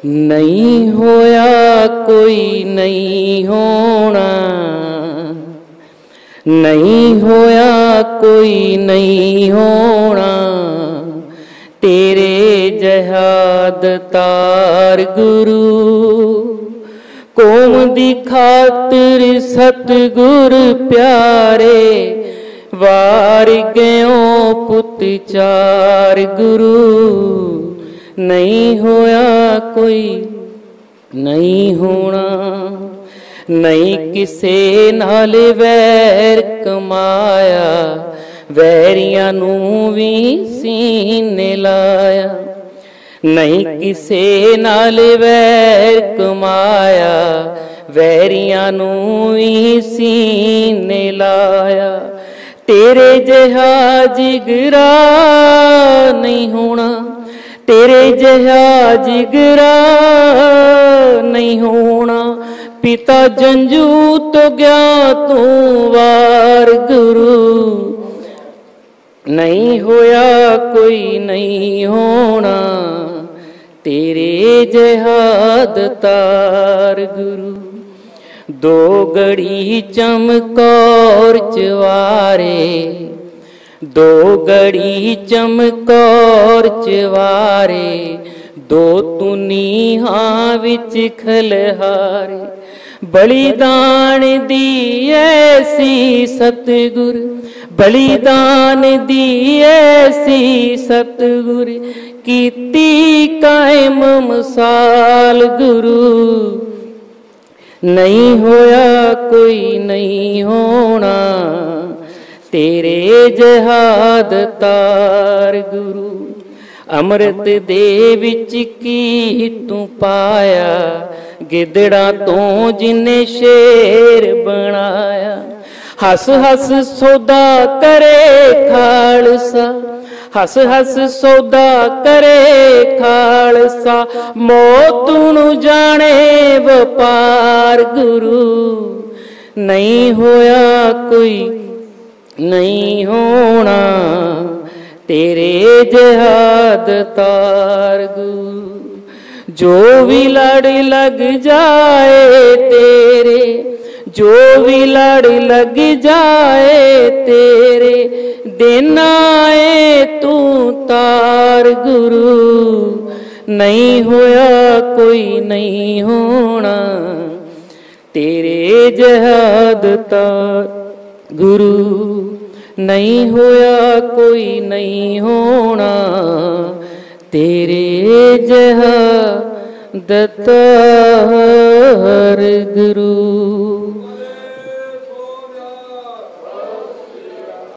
नहीं होया कोई नहीं होना, नहीं होया कोई नहीं होना, तेरे जहाद तार गुरु। कौम दी खातिर सतगुर प्यारे, वार गयो पुत चार गुरु। नहीं होया कोई नहीं होना, नहीं किसे नाल वैर कमाया, वैरियां नू भी सीने लाया। नहीं किसे नाल वैर कमाया, वैरियां नू भी सीने लाया। तेरे जिहा जिगरा नहीं होना, तेरे जिहा जिगरा नहीं होना। पिता जंजू तो गया तू वार गुरु। नहीं होया कोई नहीं होना, तेरे जहाद तार गुरु। दो गड़ी चमकौर चवारे, दो गड़ी चमकौर चवारे, दो तुनीहां विच खलहारे। बलिदान दी ऐसी सतगुर, बलिदान दी ऐसी सतगुर, कीती कायम मिसाल गुरु। नहीं होया कोई नहीं होना, तेरे जहाद तार गुरु। अमृत दे विच की तू पाया, गिदड़ा तो जिन्ने शेर बनाया। हस हस सौदा करे खालसा, हस हस सौदा करे खालसा। मौत नू जाने वपार गुरु। नहीं होया कोई नहीं होना, तेरे जहाद तार गुरु। जो भी लड़ लग जाए तेरे, जो भी लड़ लग जाए तेरे, देना है तू तार गुरु। नहीं होया कोई नहीं होना, तेरे जहाद तार गुरु। नहीं होया कोई नहीं होना, तेरे जहाद तार गुरु।